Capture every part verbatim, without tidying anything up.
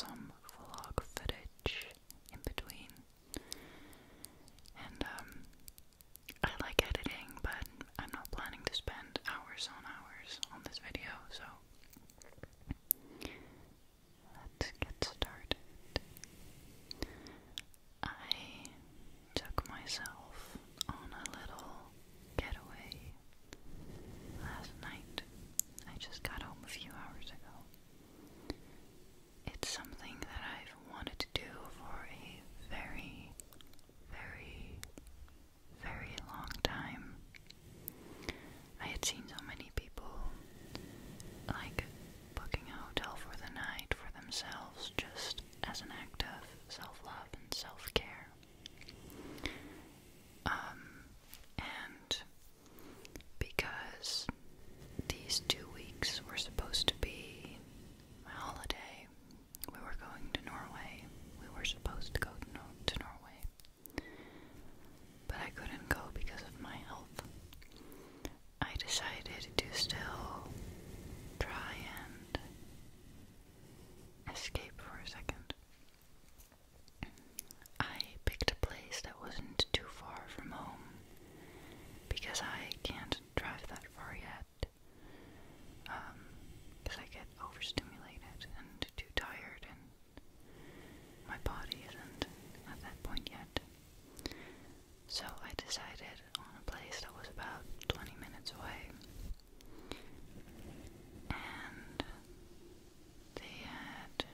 some vlog footage in between. And um, I like editing, but I'm not planning to spend hours on hours on this video, so let's get started. I took myself on a little getaway last night. I just got home a few hours ago. It's something that I've wanted to do for a very, very, very long time. I had seen so many people like booking a hotel for the night for themselves just as an act of self-love and self-care. Um, and because these two weeks were supposed to be my holiday, we were going to Norway. We were supposed to go to, Nor to Norway. But I couldn't go because of my health. I decided to still try and escape for a second. I picked a place that wasn't too far from home because I can't drive that far yet. Um, because I get overstimulated and too tired, and my body isn't at that point yet. So I decided on a place that was about twenty minutes away, and they had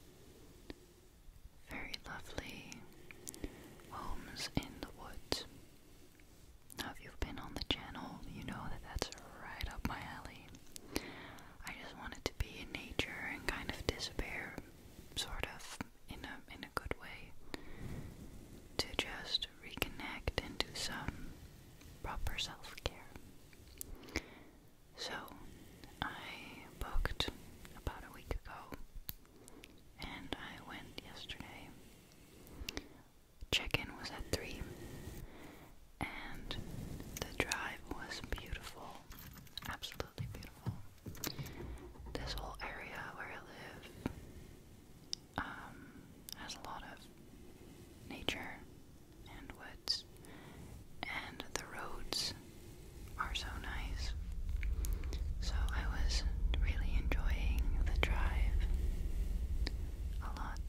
very lovely homes in the woods. Now, if you've been on the channel, you know that that's right up my alley. I just wanted to be in nature and kind of disappear, sort of, in a in a good way, to just reconnect and do some proper self-care. So, I booked about a week ago, and I went yesterday. Check-in was at three, and the drive was beautiful, absolutely beautiful. This whole area where I live um, has a lot of nature and woods, and the roads are so nice. So I was really enjoying the drive a lot.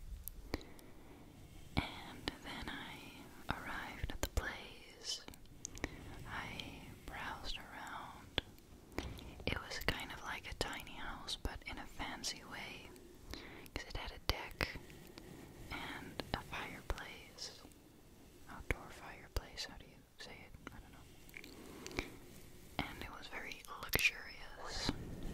And then I arrived at the place. I browsed around. It was kind of like a tiny house, but in a fancy way, because it had a deck and a fireplace. Outdoor fireplace, how do you say it? I don't know. And it was very luxurious.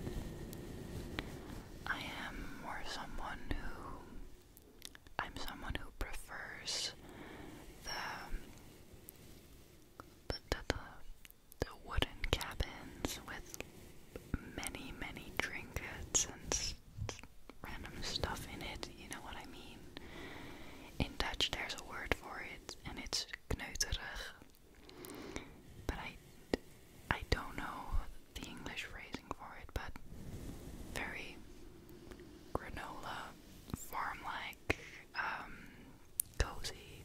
I am more someone who I'm someone who prefers the the, the, the, the wooden cabins with many, many trinkets and s random stuff in it, you know what I mean? In Dutch there's a word for it, and it's kneuterig. But I, I don't know the English phrasing for it, but very granola, farm-like, um, cozy.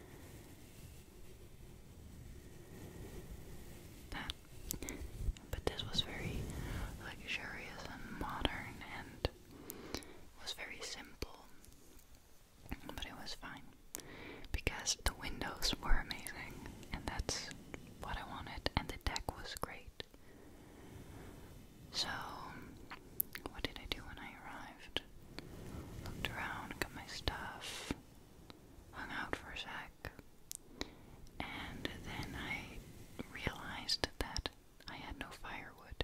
That. But this was very luxurious and modern, and was very simple. But it was fine, because the windows were amazing, and that's what I wanted, and the deck was great. So, what did I do when I arrived? Looked around, got my stuff, hung out for a sec, and then I realized that I had no firewood,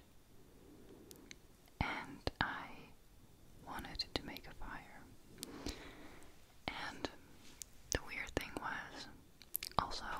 and I wanted to make a fire. And the weird thing was, also,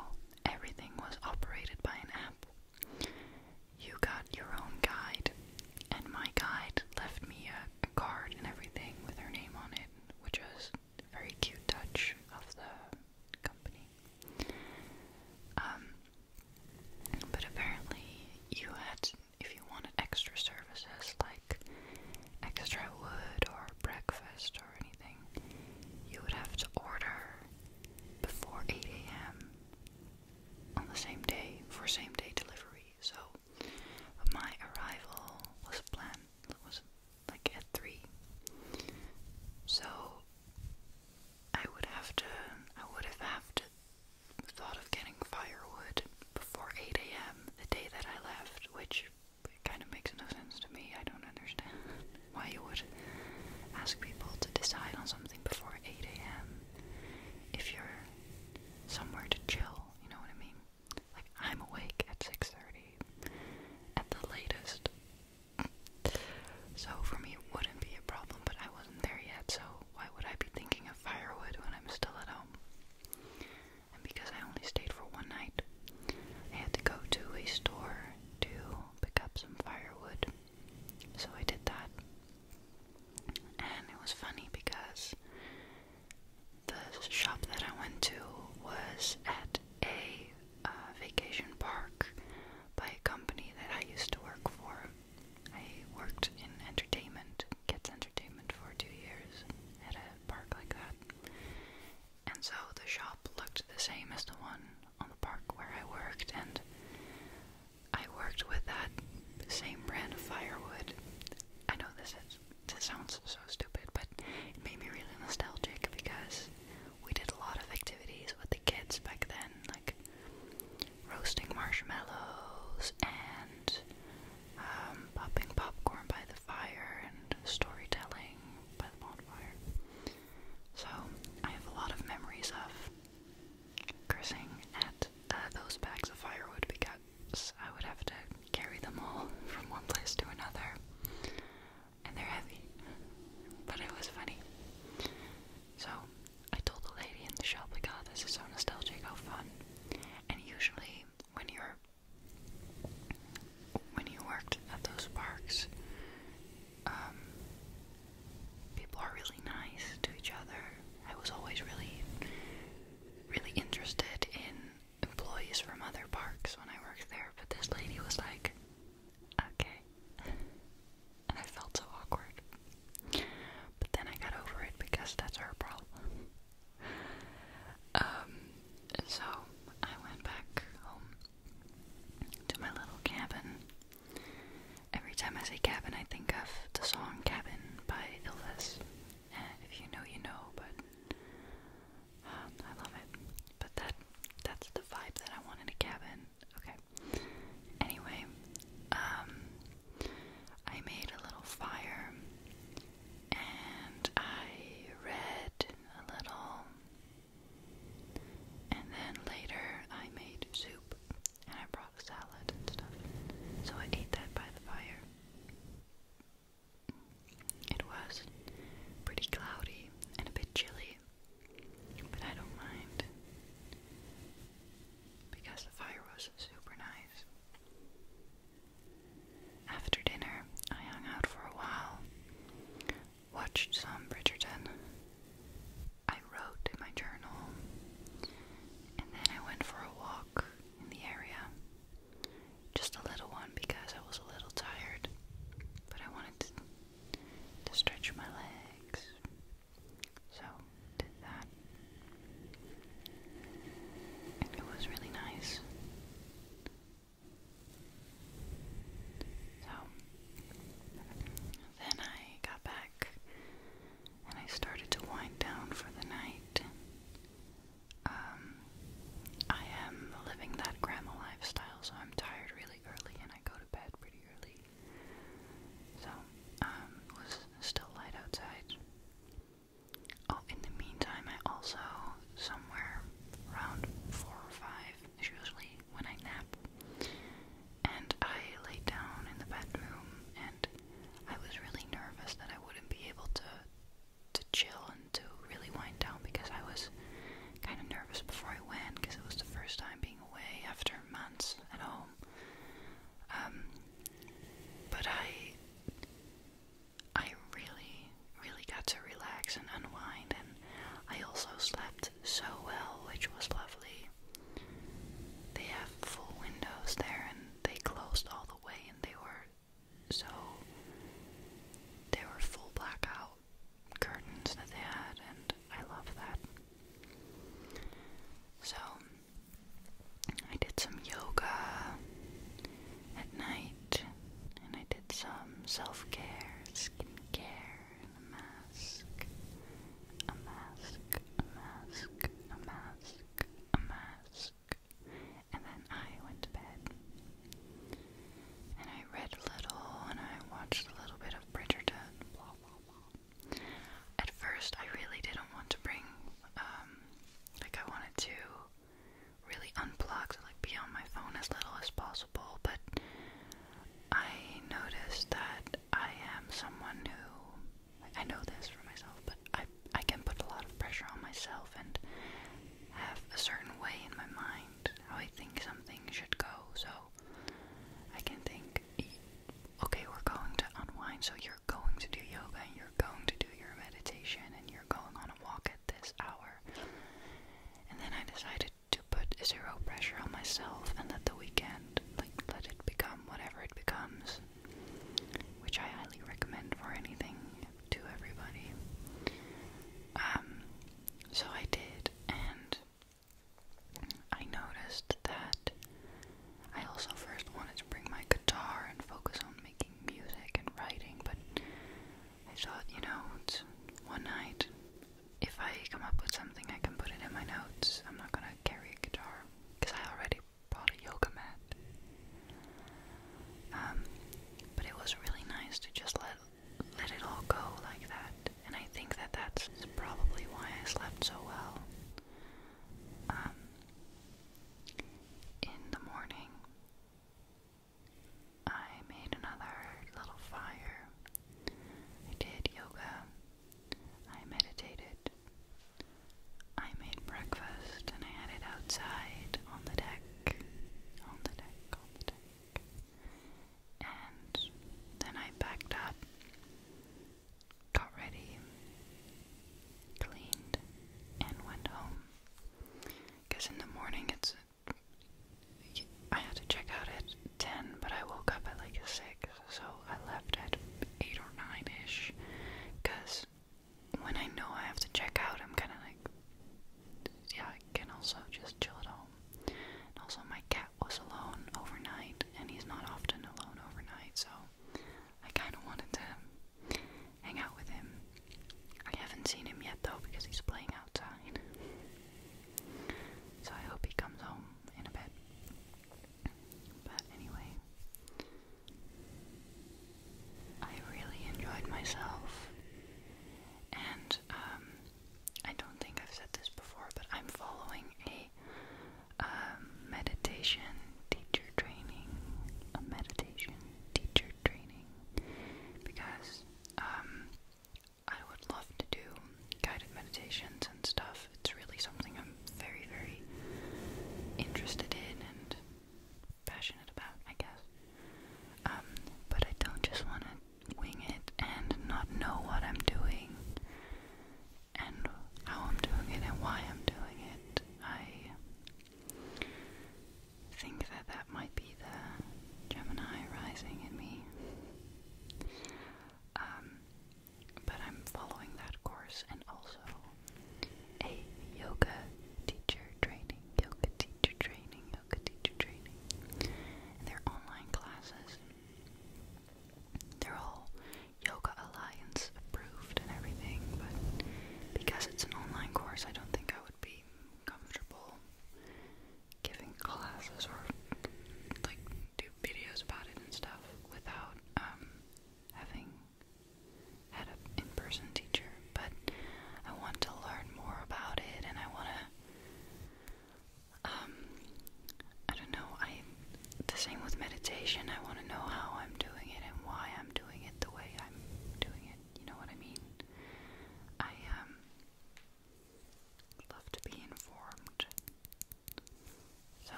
same as the one on the park where I worked, and I worked with that same brand of firewood. I know this is this sounds so stupid, but it made me really nostalgic because we did a lot of activities with the kids back then, like roasting marshmallows and um, popping popcorn by the fire and storytelling by the bonfire. So I have a lot of memories of cursing at uh, those bags of firewood because I would have to carry them all from one place to another, and they're heavy. But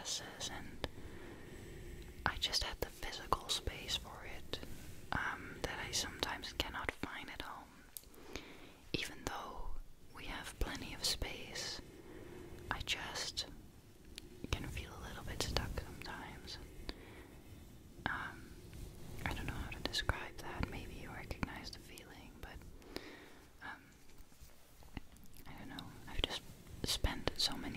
classes, and I just had the physical space for it, um, that I sometimes cannot find at home. Even though we have plenty of space, I just can feel a little bit stuck sometimes. Um, I don't know how to describe that. Maybe you recognize the feeling, but um, I don't know. I've just spent so many